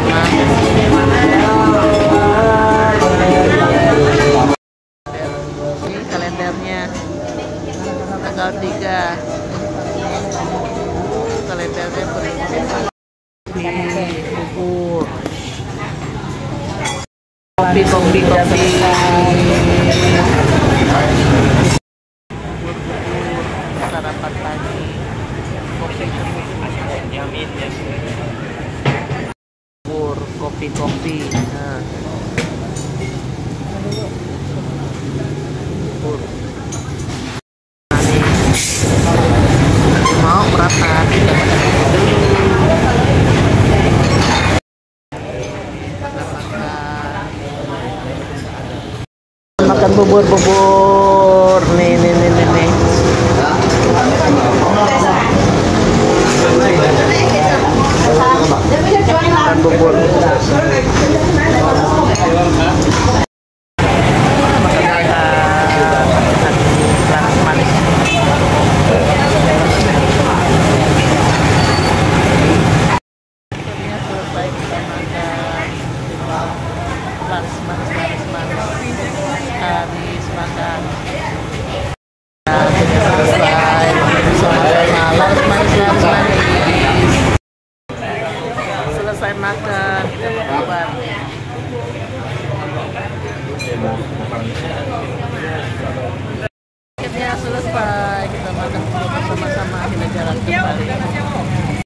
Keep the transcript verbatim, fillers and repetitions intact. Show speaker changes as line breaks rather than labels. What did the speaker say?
sana. Ini kalendernya tanggal tiga. Kalendernya berisi bubur, kopi, kopi, kopi. Sarapan pagi, kopi, jamin ya. Bubur, kopi, kopi. Nah. Bubur. Mau berapa? Makan bubur-bubur. Nih, nih, nih, nih, nih. Makan bubur. Manis, manis, manis, manis. Habis makan